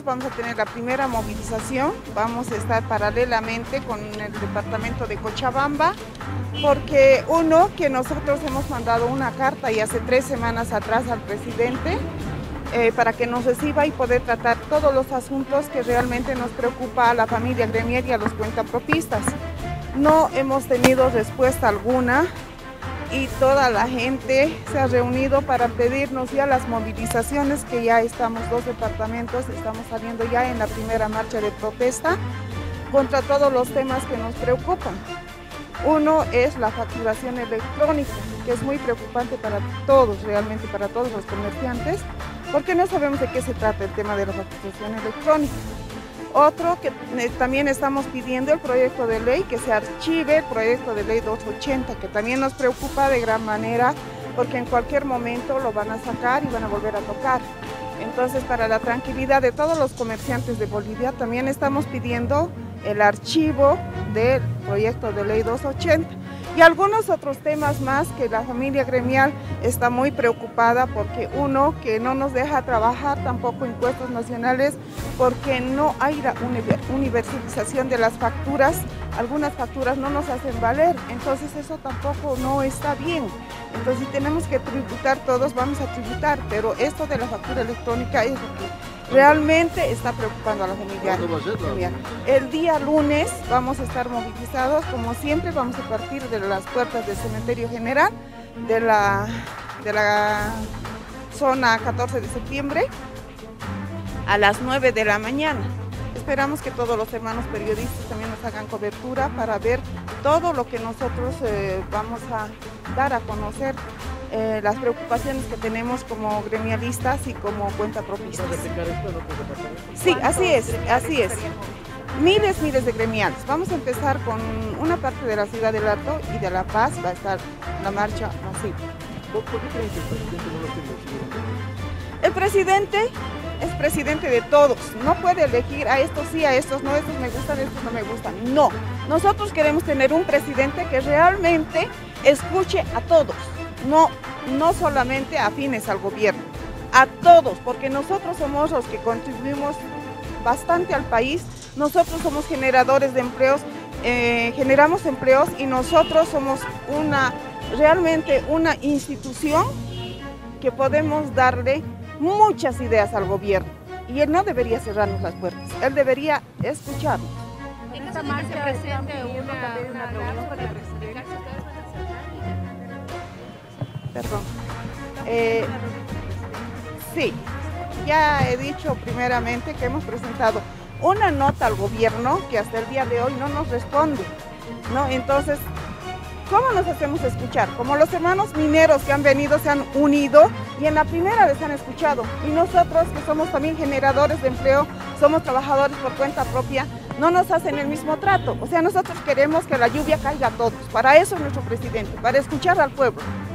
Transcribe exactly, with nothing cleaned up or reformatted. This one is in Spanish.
nosotros vamos a tener la primera movilización, vamos a estar paralelamente con el departamento de Cochabamba, porque uno, que nosotros hemos mandado una carta y hace tres semanas atrás al presidente, eh, para que nos reciba y poder tratar todos los asuntos que realmente nos preocupa a la familia gremial y a los cuentapropistas. No hemos tenido respuesta alguna y toda la gente se ha reunido para pedirnos ya las movilizaciones, que ya estamos, dos departamentos, estamos saliendo ya en la primera marcha de protesta contra todos los temas que nos preocupan. Uno es la facturación electrónica, que es muy preocupante para todos, realmente para todos los comerciantes, porque no sabemos de qué se trata el tema de la facturación electrónica. Otro que también estamos pidiendo, el proyecto de ley, que se archive el proyecto de ley doscientos ochenta, que también nos preocupa de gran manera, porque en cualquier momento lo van a sacar y van a volver a tocar. Entonces, para la tranquilidad de todos los comerciantes de Bolivia, también estamos pidiendo el archivo del proyecto de ley doscientos ochenta y algunos otros temas más que la familia gremial está muy preocupada, porque uno, que no nos deja trabajar tampoco impuestos nacionales, porque no hay la universalización de las facturas, algunas facturas no nos hacen valer, entonces eso tampoco no está bien. Entonces, si tenemos que tributar todos, vamos a tributar, pero esto de la factura electrónica es lo que realmente está preocupando a la familia gremial. El día lunes vamos a estar movilizados, como siempre vamos a partir de las puertas del Cementerio General de la, de la zona catorce de septiembre a las nueve de la mañana. Esperamos que todos los hermanos periodistas también nos hagan cobertura para ver todo lo que nosotros eh, vamos a dar a conocer, eh, las preocupaciones que tenemos como gremialistas y como cuentapropistas. Sí, así es, así es. Miles, miles de gremiales. Vamos a empezar con una parte de la ciudad del Alto y de La Paz, va a estar la marcha masiva. ¿Por qué creen que el presidente no lo tiene decidido? El presidente es presidente de todos, no puede elegir a estos sí, a estos no, estos me gustan, estos no me gustan, no. Nosotros queremos tener un presidente que realmente escuche a todos, no, no solamente afines al gobierno, a todos, porque nosotros somos los que contribuimos bastante al país, nosotros somos generadores de empleos, eh, generamos empleos y nosotros somos una, realmente una institución que podemos darle muchas ideas al gobierno y él no debería cerrarnos las puertas, él debería escucharnos. En esta marcha se presente una, una reunión para verificar si ustedes van a cerrar. Perdón. Eh, sí, ya he dicho primeramente que hemos presentado una nota al gobierno que hasta el día de hoy no nos responde, ¿no? Entonces, ¿cómo nos hacemos escuchar? Como los hermanos mineros que han venido se han unido y en la primera vez han escuchado. Y nosotros, que somos también generadores de empleo, somos trabajadores por cuenta propia, no nos hacen el mismo trato. O sea, nosotros queremos que la lluvia caiga a todos. Para eso es nuestro presidente, para escuchar al pueblo.